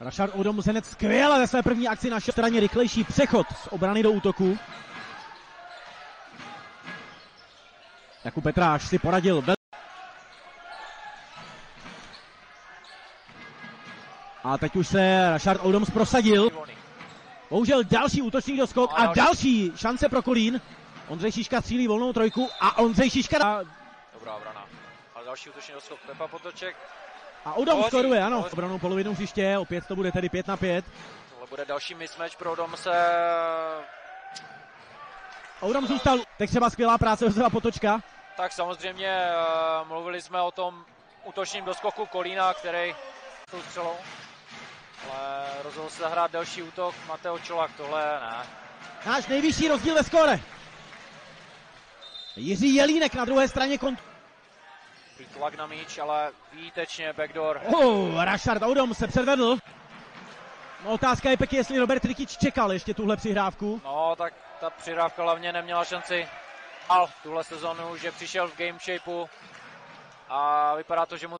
Rashard Odomes hned skvěle ve své první akci na straně, rychlejší přechod z obrany do útoku. Jakub Petráš si poradil. A teď už se Rashard Odomes prosadil. Bohužel další útočník do skok a další šance pro Kolin. Ondřej Šiška střílí volnou trojku a Ondřej Šiška... Dobrá obrana. Ale další útočník do skok, Pepa Potoček. A Odomes skoruje, ano. Obranou polovinu hřiště, opět to bude tedy 5-5. Tohle bude další mismatch pro Odomese. Odomes zůstal, teď třeba skvělá práce Josefa Potočka. Tak samozřejmě mluvili jsme o tom útočním doskoku Kolína, který tou střelou. Ale rozhodl se zahrát další útok Mateo Čolak, tohle ne. Náš nejvyšší rozdíl ve skóre. Jiří Jelínek na druhé straně Tlak na míč, ale výtečně backdoor. Rashard Odomes se předvedl. No, otázka je pěkně, jestli Robert Rikič čekal ještě tuhle přihrávku. No, tak ta přihrávka hlavně neměla šanci. Ale tuhle sezonu, že přišel v game shapeu a vypadá to, že mu